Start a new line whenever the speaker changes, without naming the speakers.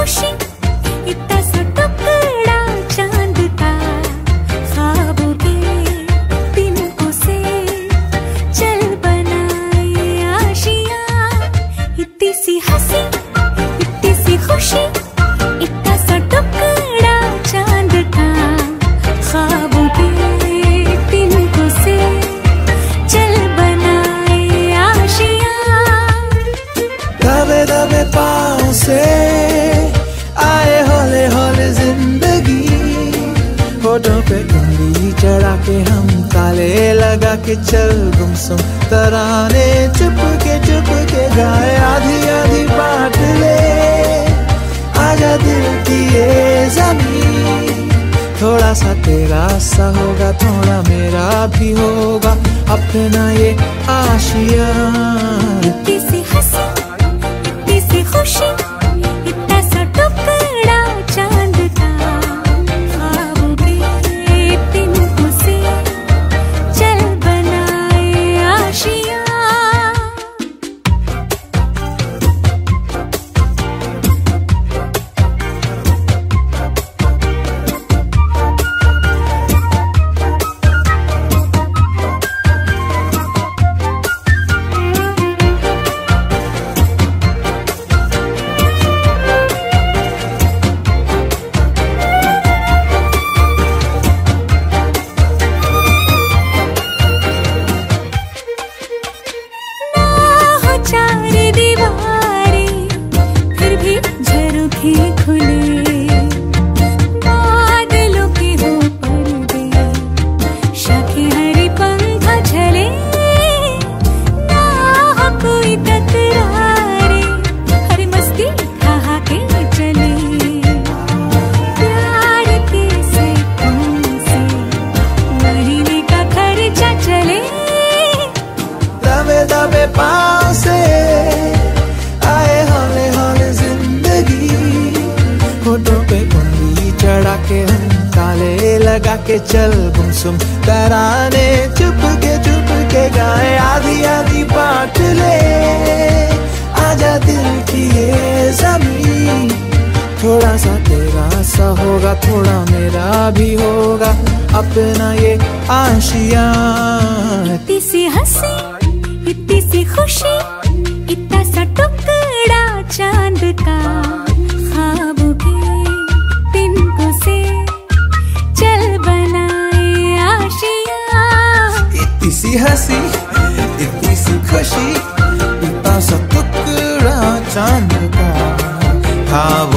खुशी, इतना सा टुकड़ा चांद का, ख्वाबों के तिनकों से चल बनाए आशियां। इतनी सी हंसी, इतनी सी खुशी, इतना सा टुकड़ा चांद का, ख्वाबों के तिनकों से चल बनाए आशियां।
दबे दबे पाँव से आए हौले हौले जिंदगी, होठों पे उंगली चढ़ा के हम ताले लगा के चल गुमसुम तराने चुप के गाए। आधी आधी बांट ले आजा दिल की ये ज़मीन, थोड़ा सा तेरा सा होगा, थोड़ा मेरा भी होगा अपना ये आशिया।
इतनी सी हंसी, इतनी सी खुशी, इतना सा टुकड़ा चांद का, ख्वाबों के तिनकों से चल बनाए आशियां। चार दीवारें फिर भी झरोखे खुले, बादलों के हो पर्दे, शाखें हरी पंखा झले, ना हो कोई तकरारे, हरी मस्ती खा के चले। प्यार के सैकों से महीने का खर्चा चले।
दबे दबे पाँव से आए हौले हौले जिंदगी, होठों पे उंगली चढ़ा के हम ताले लगा के चल गुमसुम तराने चुप के गाए। आधी आधी बांट ले आजा दिल की ये ज़मीन, थोड़ा सा तेरा सा होगा, थोड़ा मेरा भी होगा अपना ये आशिया।
इतनी सी हंसी, इतनी सी खुशी, इतना सा टुकड़ा चांद का, ख्वाबों के तिनकों से चल बनाए आशियां।
इतनी सी हंसी, इतनी सी खुशी, इतना सा टुकड़ा चांद का, ख्वाबों